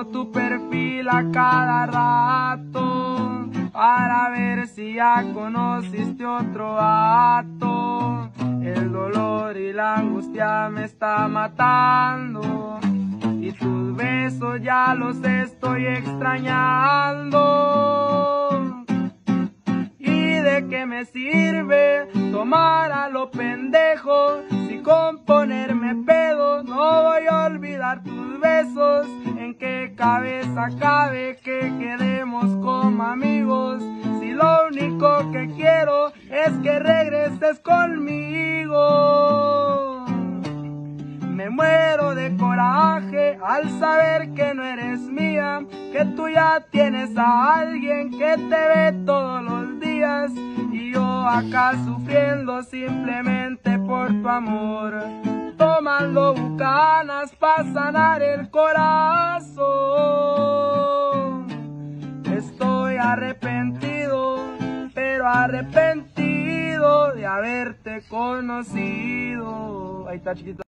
Reviso tu perfil a cada rato para ver si ya conociste otro vato. El dolor y la angustia me está matando y tus besos ya los estoy extrañando. ¿Y de qué me sirve tomar a lo pendejo si con ponerme pedo no voy a olvidar tus besos? ¿En qué cabeza cabe que quedemos como amigos si lo único que quiero es que regreses conmigo? Me muero de coraje al saber que no eres mía, que tú ya tienes a alguien que te ve todos los días y yo acá sufriendo simplemente por tu amor, tomando bucanas para sanar el corazón. Estoy arrepentido, pero arrepentido de haberte conocido. Ahí está, chiquito.